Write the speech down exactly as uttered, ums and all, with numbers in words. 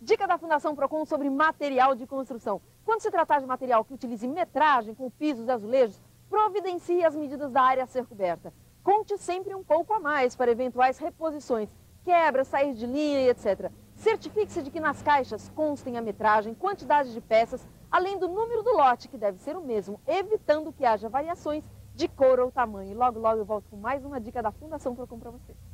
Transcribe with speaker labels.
Speaker 1: Dica da Fundação Procon sobre material de construção. Quando se tratar de material que utilize metragem, com pisos e azulejos, providencie as medidas da área a ser coberta. Conte sempre um pouco a mais para eventuais reposições, quebras, sair de linha e etcétera. Certifique-se de que nas caixas constem a metragem, quantidade de peças, além do número do lote, que deve ser o mesmo, evitando que haja variações de cor ou tamanho. E logo, logo eu volto com mais uma dica da Fundação Procon para você.